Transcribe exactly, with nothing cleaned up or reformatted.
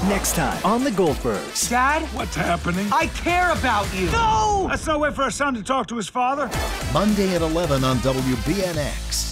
Next time on the Goldbergs. Dad? What's happening? I care about you. No! That's no way for a son to talk to his father. Monday at eleven on W B N X.